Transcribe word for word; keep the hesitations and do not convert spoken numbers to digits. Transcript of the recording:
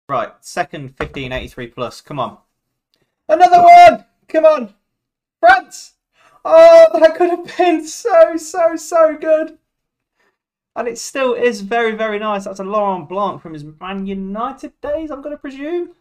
Right, second fifteen eighty-three plus. Come on. Another one! Come on. France! Oh, that could have been so, so, so good. And it still is very, very nice. That's a Laurent Blanc from his Man United days, I'm going to presume.